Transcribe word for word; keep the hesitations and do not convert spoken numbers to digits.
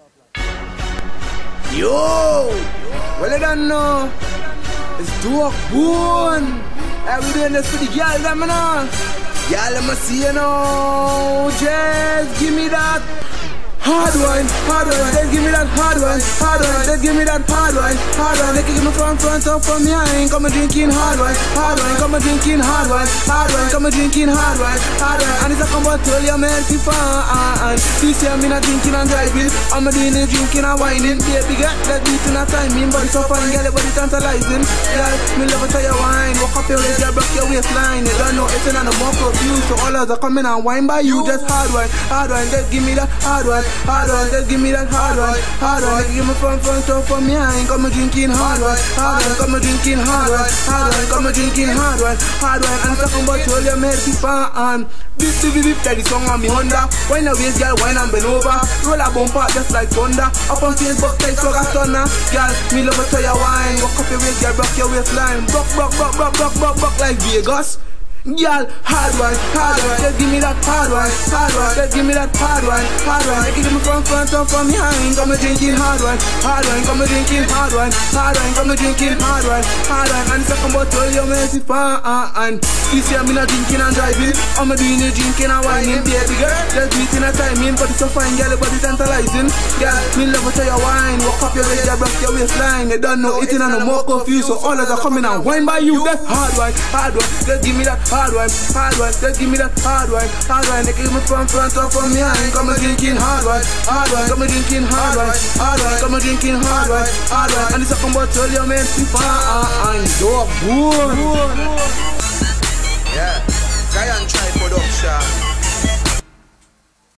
Yo! Well, I don't know. It's Dog Bone. Hey, we doing this for the girls, them, you know. Y'all, let me see you now. Just give me that hard wine, hard wine. Just give me that hard wine, hard wine. Just give me that hard wine, hard wine. They give me from front up from behind. Come and drinking hard wine, hard wine. Come and drinking hard wine, hard wine. Come and drinking hard wine, hard wine. And it's a come tell you man fi fun. This year me not drinking and driving. I'm doing the drinking and whining. Baby girl, that beat in a timing, but it's so fun, girl, but it's tantalizing. Girl, me love it till you wine. Walk up your waist, girl, break your waistline. You don't know it's not a more confused. So all of the coming and wine by you. Just hard wine, hard wine. Just give me that hard wine. Hard one, just give me that hard one, hard one. Give me from front up from behind. Come and drinking hard one, hard one. Come and drinking hard one, hard one. Come and drinking hard one, hard one. And talking about all your mercy fan. Beep, beep, beep, that is song on me Honda. Wine a waist, girl, wine and bend over. Roll a bumper just like thunder. Up on Facebook, take so got stunner. Girl, me love it till you wine. Walk up your waist, girl, rock your waistline. Rock, rock, rock, rock, rock, rock, rock like Vegas. Girl, hard one, hard one, just give me that hard one, hard one, just give me that hard one, hard one. Give me from front up from behind. Come and drinking hard one, hard one. Come and drinking hard one, hard one. Come and drinking hard one, hard one. And it's talking about all your mercy fan. This year me not drinking and driving. I'm doing the drinking and whining. Baby girl, just beating a timing, but it's so fine, girl, but it's tantalizing. Girl, me love it till you wine. Walk up your waist, girl, break your waistline. You don't know it and no more confused. So all of them coming and wine by you. That's hard one, hard one. Just give me that hard one, hard one. Just give me that hard one, hard one. They give me from front up from behind. Come and drinking hard one, hard one. Come and drinking hard one, hard one. Come and drinking hard one, hard one. And it's talking about all your men fine. Dog Bone. Yeah, Zion Tribe Production.